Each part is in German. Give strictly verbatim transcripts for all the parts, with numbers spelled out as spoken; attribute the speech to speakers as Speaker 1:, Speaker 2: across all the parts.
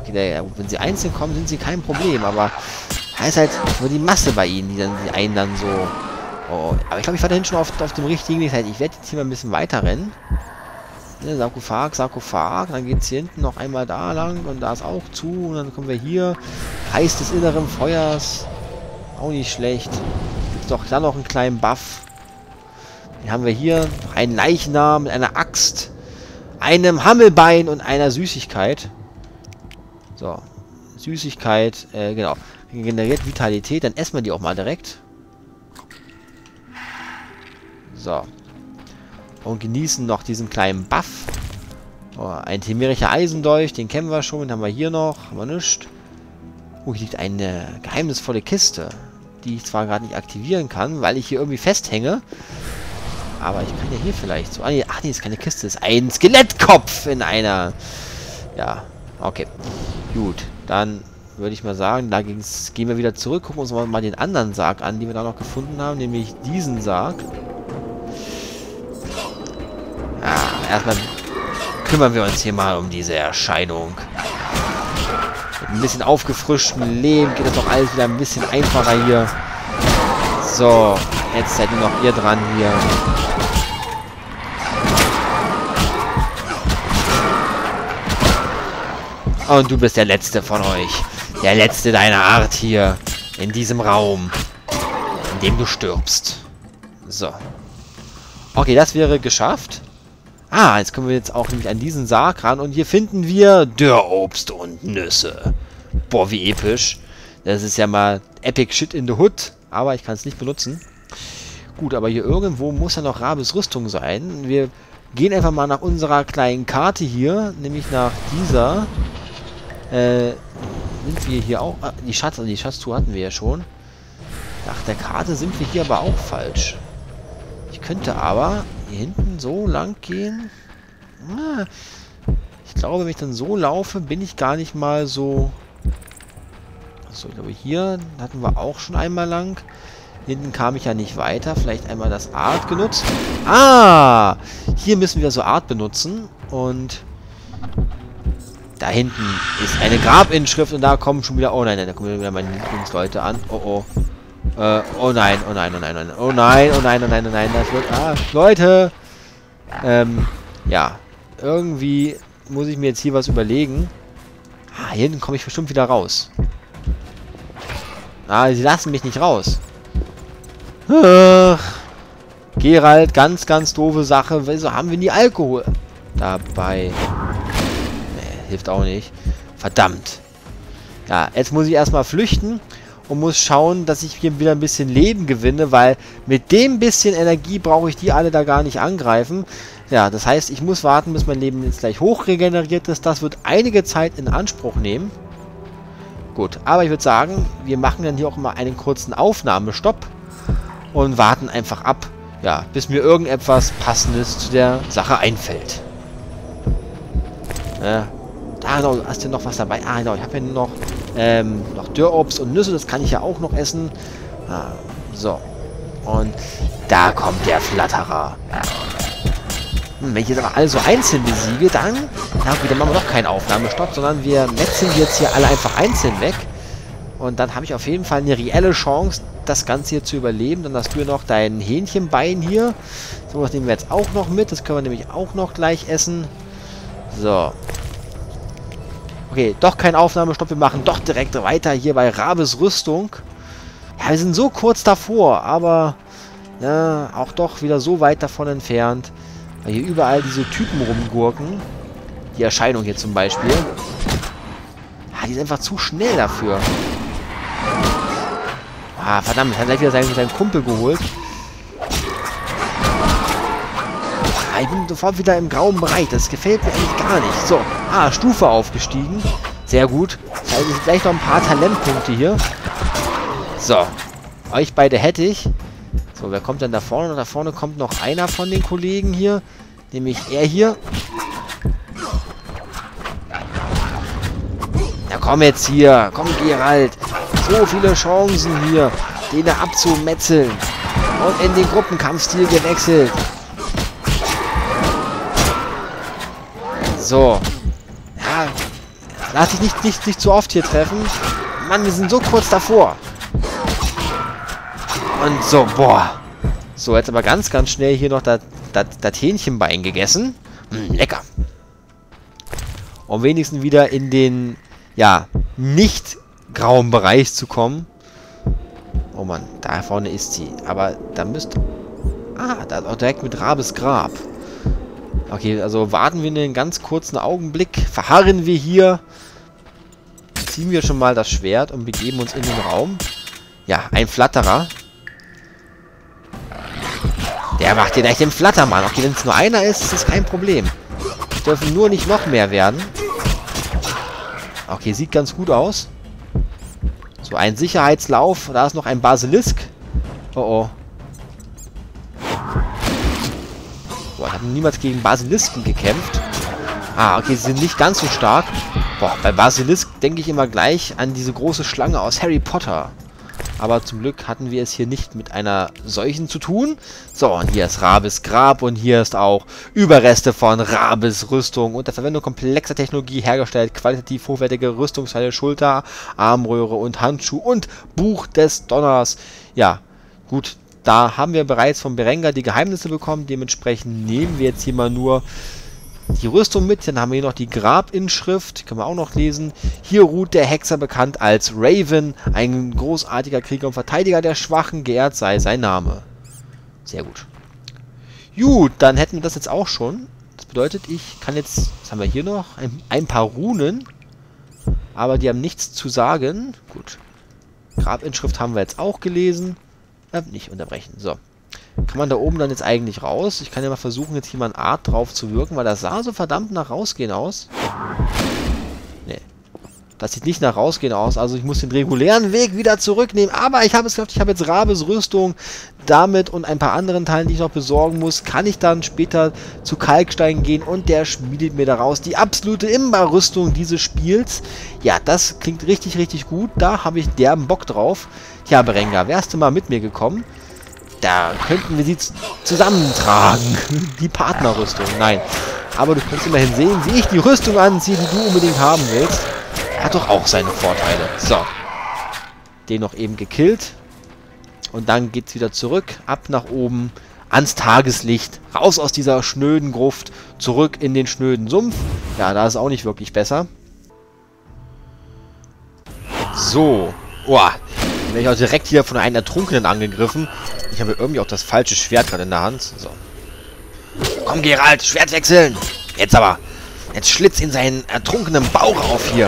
Speaker 1: Okay, der, wenn sie einzeln kommen, sind sie kein Problem, aber heißt halt nur die Masse bei ihnen, die dann die einen dann so... Oh, aber ich glaube, ich war dahin schon auf, auf dem richtigen Weg. Ich werde jetzt hier mal ein bisschen weiter rennen. Ne, Sarkophag, Sarkophag. Dann geht es hier hinten noch einmal da lang und da ist auch zu. Und dann kommen wir hier. Kreis des inneren Feuers. Auch nicht schlecht. Gibt doch da noch einen kleinen Buff. Den haben wir hier. Noch einen Leichnam mit einer Axt, einem Hammelbein und einer Süßigkeit. So. Süßigkeit, äh, genau. Generiert Vitalität. Dann essen wir die auch mal direkt. So. Und genießen noch diesen kleinen Buff. Oh, ein temerischer Eisendolch, den kennen wir schon. Den haben wir hier noch. Haben wir nichts. Oh, hier liegt eine geheimnisvolle Kiste, die ich zwar gerade nicht aktivieren kann, weil ich hier irgendwie festhänge. Aber ich kann ja hier vielleicht so... Ah, nee, ach nee, ist keine Kiste. Das ist ein Skelettkopf in einer... Ja, okay. Gut, dann würde ich mal sagen, da ging's, gehen wir wieder zurück. Gucken uns mal den anderen Sarg an, den wir da noch gefunden haben. Nämlich diesen Sarg. Ja, erstmal kümmern wir uns hier mal um diese Erscheinung. Mit ein bisschen aufgefrischtem Leben geht das doch alles wieder ein bisschen einfacher hier. So, jetzt seid ihr noch ihr dran hier. Und du bist der Letzte von euch. Der Letzte deiner Art hier. In diesem Raum. In dem du stirbst. So. Okay, das wäre geschafft. Ah, jetzt kommen wir jetzt auch nämlich an diesen Sarg ran. Und hier finden wir Dörrobst und Nüsse. Boah, wie episch. Das ist ja mal Epic Shit in the Hood. Aber ich kann es nicht benutzen. Gut, aber hier irgendwo muss ja noch Rabes Rüstung sein. Wir gehen einfach mal nach unserer kleinen Karte hier. Nämlich nach dieser. Äh, sind wir hier auch... Ah, die Schatz, die Schatztour hatten wir ja schon. Nach der Karte sind wir hier aber auch falsch. Ich könnte aber hier hinten so lang gehen. Ah, ich glaube, wenn ich dann so laufe, bin ich gar nicht mal so... Achso, ich glaube, hier hatten wir auch schon einmal lang. Hinten kam ich ja nicht weiter. Vielleicht einmal das Art genutzt. Ah! Hier müssen wir so Art benutzen. Und... Da hinten ist eine Grabinschrift und da kommen schon wieder... Oh nein, nein, da kommen wieder meine Lieblingsleute an. Oh, oh. Äh, oh nein, oh nein, oh nein, oh nein, oh nein, oh nein, oh nein, oh nein, das wird... Ah, Leute! Ähm, ja. Irgendwie muss ich mir jetzt hier was überlegen. Ah, hier hinten komme ich bestimmt wieder raus. Ah, sie lassen mich nicht raus. Ach. Geralt, ganz, ganz doofe Sache. Wieso haben wir nie Alkohol dabei? Hilft auch nicht. Verdammt. Ja, jetzt muss ich erstmal flüchten und muss schauen, dass ich hier wieder ein bisschen Leben gewinne, weil mit dem bisschen Energie brauche ich die alle da gar nicht angreifen. Ja, das heißt, ich muss warten, bis mein Leben jetzt gleich hoch regeneriert ist. Das wird einige Zeit in Anspruch nehmen. Gut, aber ich würde sagen, wir machen dann hier auch mal einen kurzen Aufnahmestopp und warten einfach ab, ja, bis mir irgendetwas Passendes zu der Sache einfällt. Ja. Ah, genau, hast du noch was dabei? Ah, genau, ich habe ja noch, ähm, noch Dörrobst und Nüsse, das kann ich ja auch noch essen. Ah, so. Und da kommt der Flatterer. Hm, wenn ich jetzt aber alle so einzeln besiege, dann, na okay, dann machen wir doch keinen Aufnahmestopp, sondern wir metzeln jetzt hier alle einfach einzeln weg. Und dann habe ich auf jeden Fall eine reelle Chance, das Ganze hier zu überleben. Dann hast du ja noch dein Hähnchenbein hier. So, was nehmen wir jetzt auch noch mit. Das können wir nämlich auch noch gleich essen. So. Okay, doch kein Aufnahmestopp. Wir machen doch direkt weiter hier bei Rabes Rüstung. Ja, wir sind so kurz davor, aber ja, auch doch wieder so weit davon entfernt. Weil hier überall diese Typen rumgurken. Die Erscheinung hier zum Beispiel. Ja, die ist einfach zu schnell dafür. Ah, verdammt, er hat gleich wieder seinen, seinen Kumpel geholt. Ah, ich bin sofort wieder im grauen Bereich. Das gefällt mir eigentlich gar nicht. So, ah, Stufe aufgestiegen. Sehr gut. Da ist gleich noch ein paar Talentpunkte hier. So, euch beide hätte ich. So, wer kommt denn da vorne? Und da vorne kommt noch einer von den Kollegen hier. Nämlich er hier. Na komm jetzt hier. Komm, Geralt. So viele Chancen hier, den abzumetzeln. Und in den Gruppenkampfstil gewechselt. So. Ja, Lass dich nicht, nicht, nicht zu oft hier treffen. Mann, wir sind so kurz davor. Und so, boah. So, jetzt aber ganz, ganz schnell hier noch das, das, das Hähnchenbein gegessen. Mm, lecker. Um wenigstens wieder in den, ja, nicht grauen Bereich zu kommen. Oh Mann, da vorne ist sie. Aber da müsste... Ah, da ist auch direkt mit Rabes Grab. Okay, also warten wir einen ganz kurzen Augenblick. Verharren wir hier. Ziehen wir schon mal das Schwert und begeben uns in den Raum. Ja, ein Flatterer. Der macht hier gleich den Flattermann. Okay, wenn es nur einer ist, ist das kein Problem. Es dürfen nur nicht noch mehr werden. Okay, sieht ganz gut aus. So, ein Sicherheitslauf. Da ist noch ein Basilisk. Oh, oh. Boah, ich habe niemals gegen Basilisken gekämpft. Ah, okay, sie sind nicht ganz so stark. Boah, bei Basilisk denke ich immer gleich an diese große Schlange aus Harry Potter. Aber zum Glück hatten wir es hier nicht mit einer solchen zu tun. So, und hier ist Rabes Grab und hier ist auch Überreste von Rabes Rüstung unter Verwendung komplexer Technologie hergestellt, qualitativ hochwertige Rüstungsteile, Schulter, Armröhre und Handschuh und Buch des Donners. Ja, gut, da haben wir bereits von Berengar die Geheimnisse bekommen. Dementsprechend nehmen wir jetzt hier mal nur die Rüstung mit. Dann haben wir hier noch die Grabinschrift, können wir auch noch lesen. Hier ruht der Hexer, bekannt als Raven, ein großartiger Krieger und Verteidiger der Schwachen, geehrt sei sein Name. Sehr gut. Gut, dann hätten wir das jetzt auch schon. Das bedeutet, ich kann jetzt, was haben wir hier noch? Ein, ein paar Runen, aber die haben nichts zu sagen. Gut. Grabinschrift haben wir jetzt auch gelesen. Äh, nicht unterbrechen, so. Kann man da oben dann jetzt eigentlich raus? Ich kann ja mal versuchen, jetzt hier mal eine Art drauf zu wirken, weil das sah so verdammt nach rausgehen aus. Nee. Das sieht nicht nach rausgehen aus, also ich muss den regulären Weg wieder zurücknehmen. Aber ich habe es geschafft, ich habe jetzt Rabes Rüstung. Damit und ein paar anderen Teilen, die ich noch besorgen muss, kann ich dann später zu Kalkstein gehen und der schmiedet mir daraus die absolute Imba-Rüstung dieses Spiels. Ja, das klingt richtig, richtig gut. Da habe ich derben Bock drauf. Tja, Berengar, wärst du mal mit mir gekommen? Da könnten wir sie zusammentragen. Die Partnerrüstung. Nein. Aber du kannst immerhin sehen, wie ich die Rüstung anziehe, die du unbedingt haben willst. Hat doch auch seine Vorteile. So. Den noch eben gekillt. Und dann geht's wieder zurück. Ab nach oben. Ans Tageslicht. Raus aus dieser schnöden Gruft. Zurück in den schnöden Sumpf. Ja, da ist auch nicht wirklich besser. So. Boah. Dann werde ich auch direkt hier von einem Ertrunkenen angegriffen. Ich habe irgendwie auch das falsche Schwert gerade in der Hand. So. Komm, Geralt, Schwert wechseln. Jetzt aber. Jetzt schlitz in seinen ertrunkenen Bauch auf hier.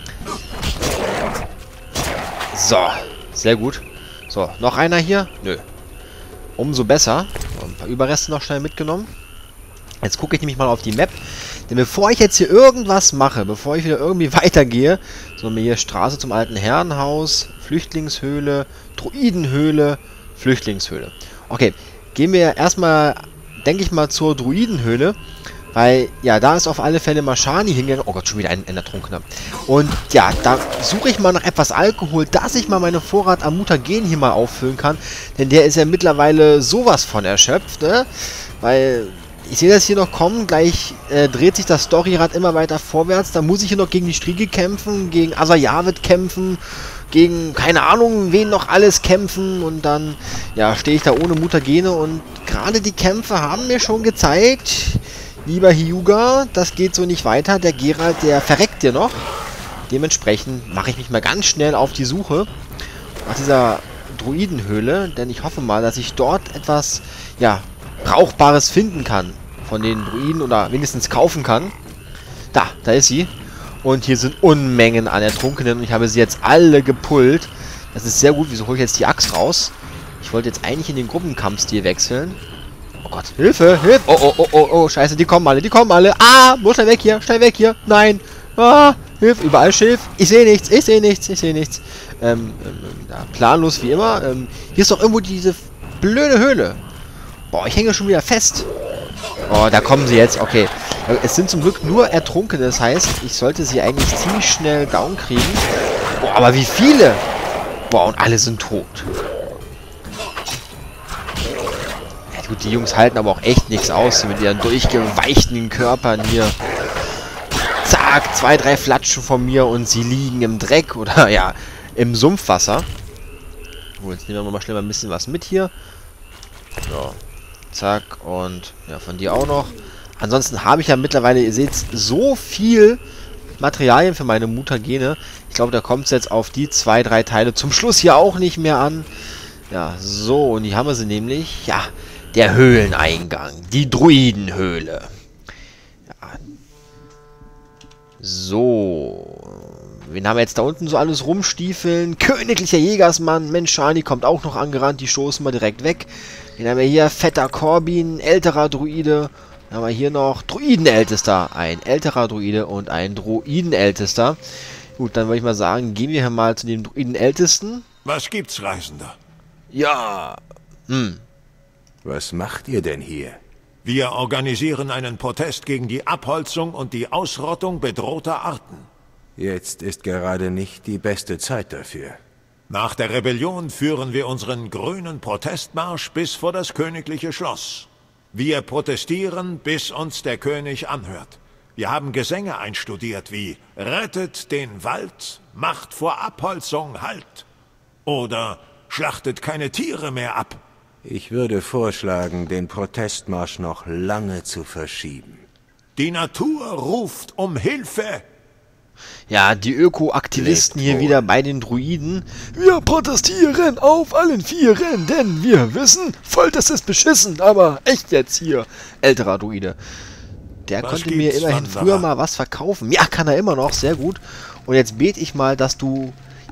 Speaker 1: So. Sehr gut. So, noch einer hier? Nö. Umso besser. So, ein paar Überreste noch schnell mitgenommen. Jetzt gucke ich nämlich mal auf die Map. Denn bevor ich jetzt hier irgendwas mache, bevor ich wieder irgendwie weitergehe, so mir hier Straße zum alten Herrenhaus, Flüchtlingshöhle, Druidenhöhle, Flüchtlingshöhle. Okay, gehen wir erstmal, denke ich mal, zur Druidenhöhle. Weil, ja, da ist auf alle Fälle Marshani hingegangen. Oh Gott, schon wieder ein, ein Ertrunkener. Und ja, da suche ich mal nach etwas Alkohol, dass ich mal meine Vorrat am Mutagen hier mal auffüllen kann. Denn der ist ja mittlerweile sowas von erschöpft, ne? Weil ich sehe das hier noch kommen. Gleich äh, dreht sich das Storyrad immer weiter vorwärts. Da muss ich hier noch gegen die Striege kämpfen, gegen Asayavet kämpfen, gegen, keine Ahnung, wen noch alles kämpfen. Und dann, ja, stehe ich da ohne Mutagene. Und gerade die Kämpfe haben mir schon gezeigt... Lieber Hyuga, das geht so nicht weiter. Der Geralt, der verreckt dir noch. Dementsprechend mache ich mich mal ganz schnell auf die Suche nach dieser Druidenhöhle. Denn ich hoffe mal, dass ich dort etwas, ja, Brauchbares finden kann von den Druiden oder wenigstens kaufen kann. Da, da ist sie. Und hier sind Unmengen an Ertrunkenen und ich habe sie jetzt alle gepullt. Das ist sehr gut. Wieso hole ich jetzt die Axt raus? Ich wollte jetzt eigentlich in den Gruppenkampfstil wechseln. Oh Gott, Hilfe, Hilfe. Oh, oh, oh, oh, oh, scheiße, die kommen alle, die kommen alle. Ah, muss schnell weg hier, schnell weg hier. Nein. Ah, Hilfe, überall Schilf. Ich sehe nichts, ich sehe nichts, ich sehe nichts. Ähm, ähm, ja, planlos wie immer. Ähm, hier ist doch irgendwo diese blöde Höhle. Boah, ich hänge schon wieder fest. Oh, da kommen sie jetzt, okay. Es sind zum Glück nur Ertrunkene, das heißt, ich sollte sie eigentlich ziemlich schnell down kriegen. Boah, aber wie viele? Boah, und alle sind tot. Gut, die Jungs halten aber auch echt nichts aus mit ihren durchgeweichten Körpern hier. Zack! zack, zwei, drei Flatschen von mir und sie liegen im Dreck oder ja, im Sumpfwasser. So, jetzt nehmen wir mal schnell mal ein bisschen was mit hier. So, zack und ja, von dir auch noch. Ansonsten habe ich ja mittlerweile, ihr seht, so viel Materialien für meine Mutagene. Ich glaube, da kommt es jetzt auf die zwei, drei Teile zum Schluss hier auch nicht mehr an. Ja, so, und hier haben wir sie nämlich. Ja, der Höhleneingang. Die Druidenhöhle. Ja. So. Wen haben wir jetzt da unten so alles rumstiefeln? Königlicher Jägersmann. Mensch, Shani kommt auch noch angerannt. Die stoßen wir direkt weg. Den haben wir hier. Fetter Corbin. Älterer Druide. Dann haben wir hier noch Druidenältester. Ein älterer Druide und ein Druidenältester. Gut, dann würde ich mal sagen, gehen wir hier mal zu dem Druidenältesten.
Speaker 2: Was gibt's, Reisender?
Speaker 1: Ja. Hm.
Speaker 3: Was macht ihr denn hier?
Speaker 2: Wir organisieren einen Protest gegen die Abholzung und die Ausrottung bedrohter Arten.
Speaker 3: Jetzt ist gerade nicht die beste Zeit dafür.
Speaker 2: Nach der Rebellion führen wir unseren grünen Protestmarsch bis vor das königliche Schloss. Wir protestieren, bis uns der König anhört. Wir haben Gesänge einstudiert wie »Rettet den Wald, macht vor Abholzung Halt« oder »Schlachtet keine Tiere mehr ab«.
Speaker 3: Ich würde vorschlagen, den Protestmarsch noch lange zu verschieben.
Speaker 2: Die Natur ruft um Hilfe.
Speaker 1: Ja, die Öko-Aktivisten hier
Speaker 3: wohl.
Speaker 1: wieder bei den Druiden. Wir protestieren auf allen Vieren, denn wir wissen, Folters ist beschissen, aber echt jetzt hier. Älterer Druide. Der
Speaker 2: Was
Speaker 1: konnte mir
Speaker 2: gibt's,
Speaker 1: immerhin
Speaker 2: Wanderer?
Speaker 1: früher mal was verkaufen. Ja, kann er immer noch, sehr gut. Und jetzt bete ich mal, dass du...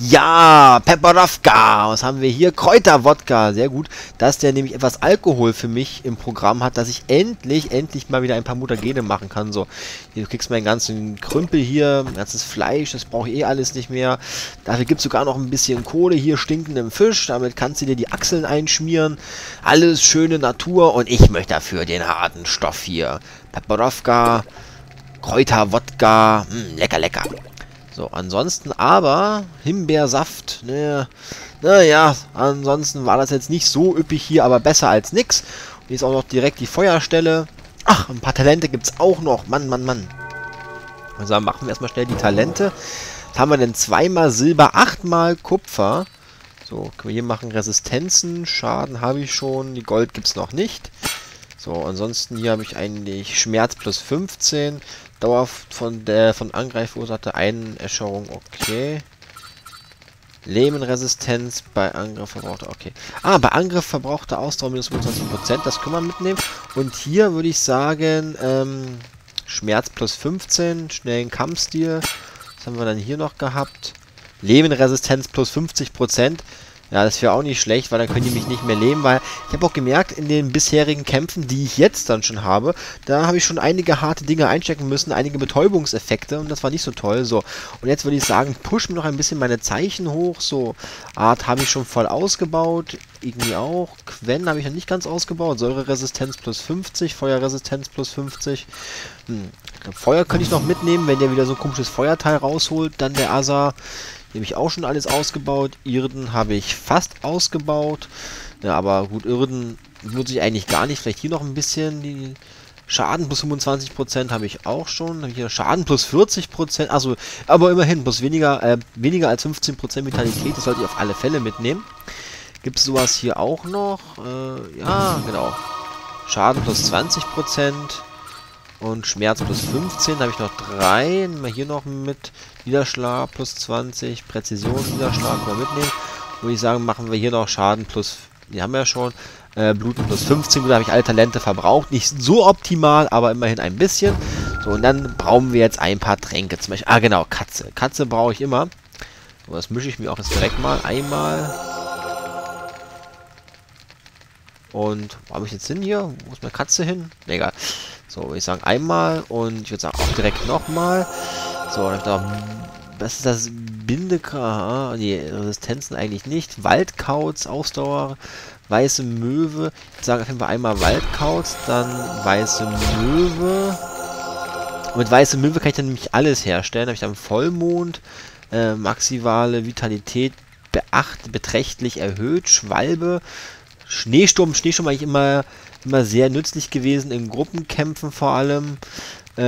Speaker 1: Ja, Pepperovka. Was haben wir hier? Kräuterwodka. Sehr gut. Dass der nämlich etwas Alkohol für mich im Programm hat, dass ich endlich, endlich mal wieder ein paar Mutagene machen kann. So, hier, du kriegst meinen ganzen Krümpel hier, mein ganzes Fleisch, das brauche ich eh alles nicht mehr. Dafür gibt es sogar noch ein bisschen Kohle hier, stinkendem Fisch. Damit kannst du dir die Achseln einschmieren. Alles schöne Natur und ich möchte dafür den harten Stoff hier. Pepperovka, Kräuterwodka. Mh, lecker, lecker. So, ansonsten aber Himbeersaft, ne, naja, ansonsten war das jetzt nicht so üppig hier, aber besser als nix. Und hier ist auch noch direkt die Feuerstelle. Ach, ein paar Talente gibt es auch noch, Mann, Mann, Mann. Also dann machen wir erstmal schnell die Talente. Was haben wir denn? Zweimal Silber, achtmal Kupfer. So, können wir hier machen Resistenzen, Schaden habe ich schon, die Gold gibt es noch nicht. So, ansonsten hier habe ich eigentlich Schmerz plus fünfzehn. Dauer von der von Angreif verursachte Einäscherung, okay. Lehmenresistenz bei Angriff verbrauchte, okay. Ah, bei Angriff verbrauchte Ausdauer minus fünfundzwanzig Prozent, das können wir mitnehmen. Und hier würde ich sagen, ähm, Schmerz plus fünfzehn, schnellen Kampfstil. Was haben wir dann hier noch gehabt? Lehmenresistenz plus fünfzig Prozent. Ja, das wäre auch nicht schlecht, weil dann können die mich nicht mehr leben, weil ich habe auch gemerkt, in den bisherigen Kämpfen, die ich jetzt dann schon habe, da habe ich schon einige harte Dinge einstecken müssen, einige Betäubungseffekte und das war nicht so toll. So, und jetzt würde ich sagen, push mir noch ein bisschen meine Zeichen hoch. So, Art habe ich schon voll ausgebaut, irgendwie auch. Quen habe ich noch nicht ganz ausgebaut. Säureresistenz plus fünfzig, Feuerresistenz plus fünfzig. Hm. Feuer könnte ich noch mitnehmen, wenn der wieder so ein komisches Feuerteil rausholt, dann der Asa. Hier habe ich auch schon alles ausgebaut. Irden habe ich fast ausgebaut. Ja, aber gut, Irden nutze ich eigentlich gar nicht. Vielleicht hier noch ein bisschen. Die Schaden plus fünfundzwanzig Prozent habe ich auch schon. Hier Schaden plus vierzig Prozent. Also, aber immerhin, plus weniger, äh, weniger als fünfzehn Prozent Vitalität. Das sollte ich auf alle Fälle mitnehmen. Gibt es sowas hier auch noch? Äh, ja, genau. Schaden plus zwanzig Prozent. Und Schmerz plus fünfzehn, da habe ich noch drei. Nehmen wir hier noch mit. Niederschlag plus zwanzig. Präzision, Niederschlag können wir mitnehmen. Würde ich sagen, machen wir hier noch Schaden plus, die haben wir ja schon. Äh, Bluten plus fünfzehn. Da habe ich alle Talente verbraucht. Nicht so optimal, aber immerhin ein bisschen. So, und dann brauchen wir jetzt ein paar Tränke. Zum Beispiel, ah genau, Katze. Katze brauche ich immer. So, das mische ich mir auch jetzt direkt mal. Einmal. Und wo habe ich jetzt hin hier? Wo ist meine Katze hin? Egal. So, würde ich sagen einmal und ich würde sagen auch direkt nochmal. So, dann da, was ist das? Bindekraft? Die Resistenzen eigentlich nicht. Waldkauz, Ausdauer, weiße Möwe. Ich sage auf jeden Fall einmal Waldkauz, dann weiße Möwe. Und mit weiße Möwe kann ich dann nämlich alles herstellen. Da habe ich dann Vollmond, äh, maximale Vitalität beacht, beträchtlich erhöht, Schwalbe. Schneesturm, Schneesturm eigentlich immer, immer sehr nützlich gewesen, in Gruppenkämpfen vor allem.